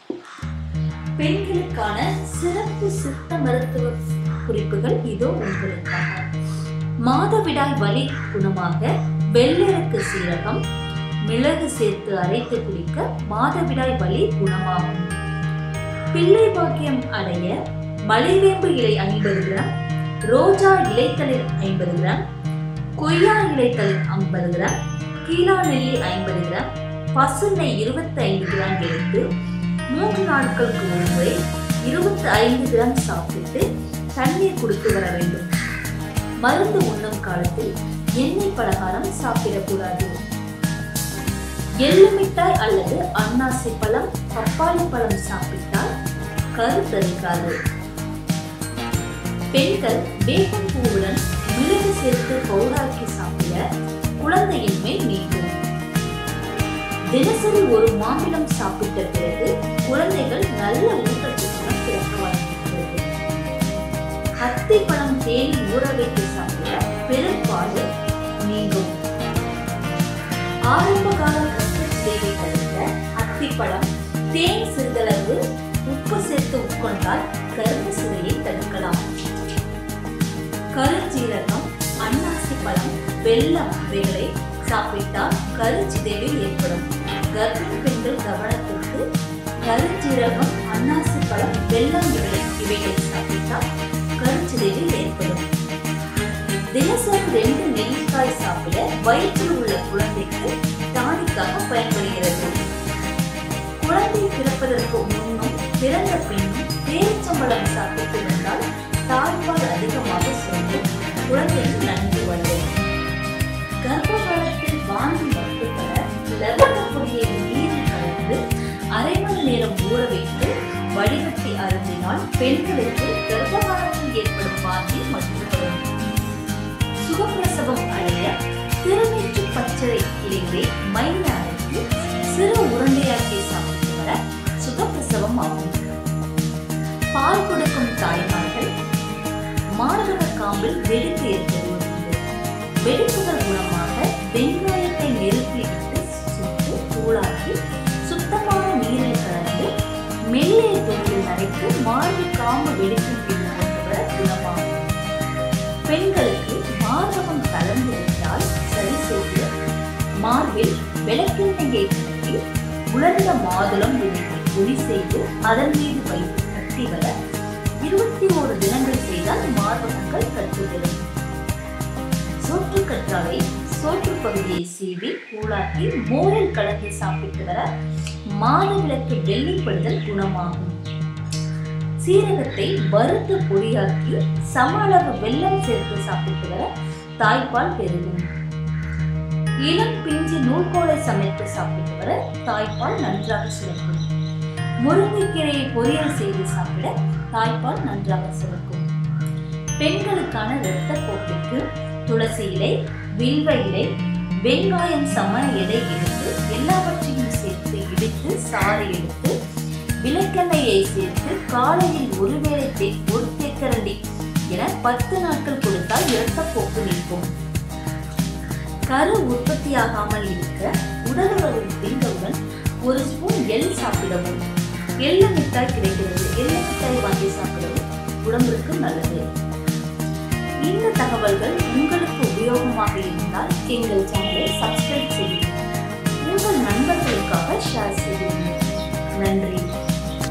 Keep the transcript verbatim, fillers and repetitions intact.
பெண்களுக்கான சிறப்பு சித்த மருத்துவ குறிப்புகள் இதோ உங்களுக்காக. மாதவிடாய் வலி குணமாக வெள்ளெருக்கு சீரகம் மிளகு சேர்த்து அரைத்து குடிக்க மாதவிடாய் வலி குணமாகும். பிள்ளை பாக்கியம் அடைய மலைவேம்பு இலை ஐம்பது கிராம், ரோஜா இலைத்தளிர் ஐம்பது கிராம், கொய்யா இலைத்தளிர் ஐம்பது கிராம், கீழா நெல்லி ஐம்பது கிராம், பசுனை இருபத்தி ஐந்து கிராம் எடுத்து மூன்று நாட்களுக்கு ஒரு முறை இருபத்தி ஐந்து கிராம் சாப்பிட்டு தண்ணீர் குடித்து வர வேண்டும். மருந்து உண்ணும் காலத்தில் எண்ணெய் பலகாரம் சாப்பிடக்கூடாது. எள்ளு மிட்டாய் அல்லது அன்னாசி பழம் பப்பாளி பழம் சாப்பிட்டால் கருத்தரிக்காது. பெண்கள் வேப்பம் பூவுடன் மிளகு சேர்த்து பவுடாக்கி சாப்பிட குழந்தையின்மை நீக்கும். தினசரி ஒரு மாம்பழம் சாப்பிட்ட பிறகு குழந்தைகள் நல்ல ஊட்டச்சத்துடன் பிறக்க வாய்ப்புள்ளது. அத்தி பழம் தேனில் ஊற வைத்து சாப்பிட பெரும்பாடு நீங்கும். ஆரம்ப கால கர்ப்பச்சிதைவை தடுக்க அத்திப்பழம் தேன் சிறிதளவு உப்பு சேர்த்து உட்கொண்டால் கர்ப்ப சிதையை தடுக்கலாம். கருஞ்சீரகம், அன்னாசி பழம், வெல்லம் இவைகளை சாப்பிட்டால் கருச்சிதைவு ஏற்படும். கர்ப்பிணி பெண்கள் கவனத்திற்கு கருஞ்சீரகம், அன்னாசி பழம், வெல்லம் இவைகளை இவைகளை சாப்பிட்டால் கருச்சிதைவு ஏற்படும். தினசரி ரெண்டு நெல்லிக்காய் சாப்பிட வயிற்றில் உள்ள குழந்தைக்கு டானிக்காக பயன்படுகிறது. குழந்தை பிறப்பதற்கு முன்னும் பிறந்த பின்னும் பேரிச்சம்பழம் சாப்பிட்டு வந்தால் தாய்ப்பால் அதிகமாக சுரந்து குழந்தைக்கு நன்கு வரும். கர்ப்ப காலத்தில் வாந்தி மட்டுப்பட லவங்க பொடியை நீரில் கலந்து அரை மணி நேரம் ஊற வைத்து வடிகட்டி அருந்தினால் பெண்களுக்கு கர்ப்ப காலத்தில் ஏற்படும் வாந்தி மட்டுப்படும். சுகப்பிரசவம் அடைய திருநீற்று பச்சை இலைகளை மைய அரைத்து சிறு உருண்டையாக்கி சாப்பிட்டு வர சுகப்பிரசவம் ஆகும். பால் கொடுக்கும் தாய்மார்கள் மார்பக காம்பில் வெடிப்பு ஏற்படுகிறது. வெடிப்புகள் மூலமாக வெங்காயத்தை நெருப்பில் விட்டு சுட்டு தூளாக்கி சுத்தமான நீரில் கலந்து மெல்லிய துணியில் நரைத்து மார்பு காம்பு வெடிப்பில் கொண்டு வர குணமாகும். பெண்களுக்கு மார்பகம் கலந்து விட்டால் சரி செய்து மார்பில் விளக்கெண்ணெயை கட்டி உலர்ந்த மாதுளம் விழுந்து ஒளி செய்து அதன் மீது வைத்து கட்டி வர இருபத்தி ஓரு தினங்கள் செய்தால் மார்பகங்கள் கட்டுவிடும். சோற்று கற்றாழை சோற்று பகுதியை சீவி கூழாக்கி மோரில் கலந்து சாப்பிட்டு வர மாதவிலக்கு வெள்ளிப்படுதல் குணமாகும். சீரகத்தை வறுத்து பொடியாக்கி சம அளவு வெல்லம் சேர்த்து சாப்பிட்டு வர தாய்ப்பால் பெருகும். இளம் பிஞ்சு நூல்கோலை சமைத்து சாப்பிட்டு வர தாய்ப்பால் நன்றாக சுரக்கும். முருங்கைக்கீரையை பொரியல் செய்து சாப்பிட தாய்ப்பால் நன்றாக சுரக்கும். பெண்களுக்கான இரத்த போக்கிற்கு துளசி இலை, வில்வ இலை, வெங்காயம் சம எடை எடுத்து எல்லாவற்றையும் சேர்த்து இடித்து சாறு எடுத்து விளக்கெண்ணெயை சேர்த்து காலையில் ஒருவேளை ஒரு தேக்கரண்டி என பத்து நாட்கள் கொடுத்தால் இரத்தப்போக்கு நீக்கும். கரு உற்பத்தியாகாமல் இருக்க உடலுறவு பெண்களுடன் ஒரு ஸ்பூன் எள் சாப்பிடவும். எள்ளு மிட்டாய் கிடைக்கிறது, எள்ளு மிட்டாய் வாங்கி சாப்பிடவும் உடம்புக்கு நல்லது. இந்த தகவல்கள் உங்களுக்கு உபயோகமாக இருந்தால் எங்கள் சேனலை சப்ஸ்கிரைப் செய்யுங்கள். உங்கள் நண்பர்களுக்காக ஷேர் செய்யுங்கள். நன்றி.